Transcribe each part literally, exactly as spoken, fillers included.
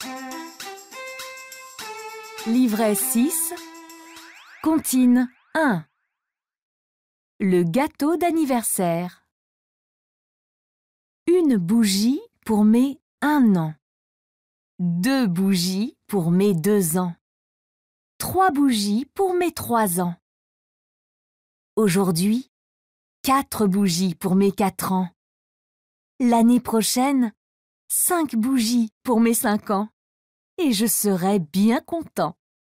Livret six, comptine un. Le gâteau d'anniversaire. Une bougie pour mes un an. Deux bougies pour mes deux ans. Trois bougies pour mes trois ans. Aujourd'hui, quatre bougies pour mes quatre ans. L'année prochaine, cinq bougies pour mes cinq ans. Et je serai bien content.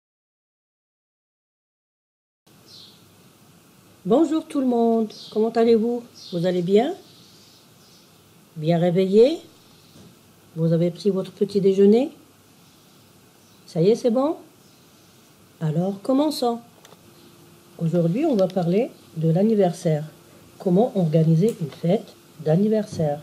Bonjour tout le monde, comment allez-vous? Vous allez bien? Bien réveillé? Vous avez pris votre petit déjeuner? Ça y est, c'est bon? Alors, commençons. Aujourd'hui, on va parler de l'anniversaire. Comment organiser une fête d'anniversaire?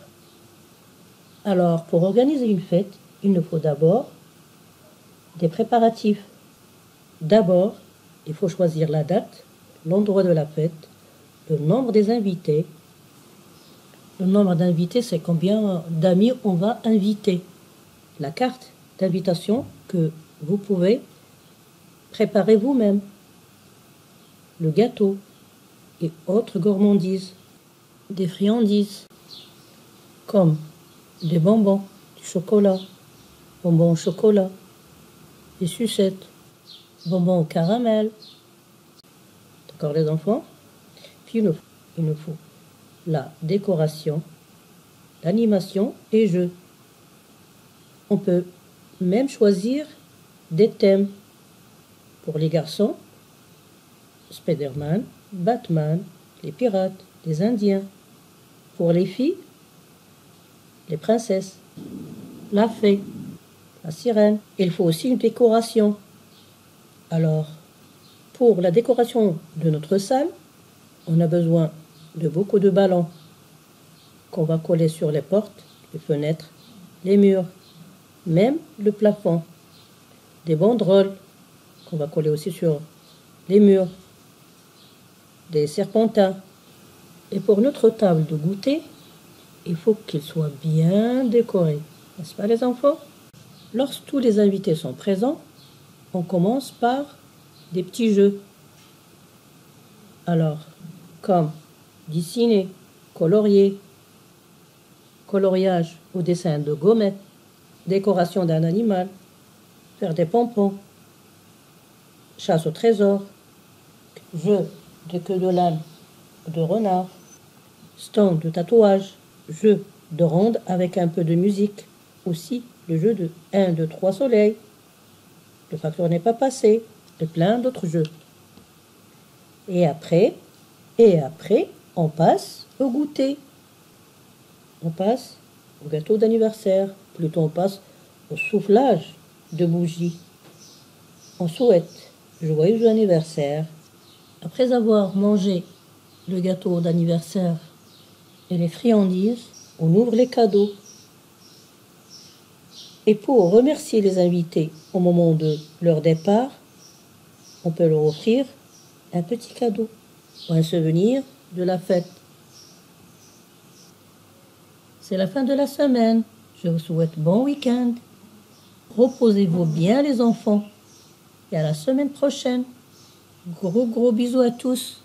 Alors, pour organiser une fête, il nous faut d'abord des préparatifs. D'abord, il faut choisir la date, l'endroit de la fête, le nombre des invités. Le nombre d'invités, c'est combien d'amis on va inviter. La carte d'invitation que vous pouvez préparer vous-même. Le gâteau et autres gourmandises. Des friandises comme des bonbons, du chocolat, bonbons au chocolat, des sucettes, bonbons au caramel. D'accord les enfants? Puis il nous, il nous faut la décoration, l'animation et jeux. On peut même choisir des thèmes. Pour les garçons, Spider-Man, Batman, les pirates, les Indiens. Pour les filles, les princesses, la fée, la sirène. Il faut aussi une décoration. Alors, pour la décoration de notre salle, on a besoin de beaucoup de ballons qu'on va coller sur les portes, les fenêtres, les murs, même le plafond. Des banderoles qu'on va coller aussi sur les murs, des serpentins. Et pour notre table de goûter, il faut qu'il soit bien décoré. N'est-ce pas les enfants? Lorsque tous les invités sont présents, on commence par des petits jeux. Alors, comme dessiner, colorier, coloriage ou dessin de gommettes, décoration d'un animal, faire des pompons, chasse au trésor, jeu de queue de l'âne ou de renard, stand de tatouage, jeu de ronde avec un peu de musique, aussi le jeu de un, deux, trois soleils, le facteur n'est pas passé, et plein d'autres jeux. Et après, et après, on passe au goûter. On passe au gâteau d'anniversaire. Plutôt, on passe au soufflage de bougies. On souhaite joyeux anniversaire. Après avoir mangé le gâteau d'anniversaire et les friandises, on ouvre les cadeaux. Et pour remercier les invités au moment de leur départ, on peut leur offrir un petit cadeau ou un souvenir de la fête. C'est la fin de la semaine. Je vous souhaite bon week-end. Reposez-vous bien les enfants. Et à la semaine prochaine. Gros gros bisous à tous.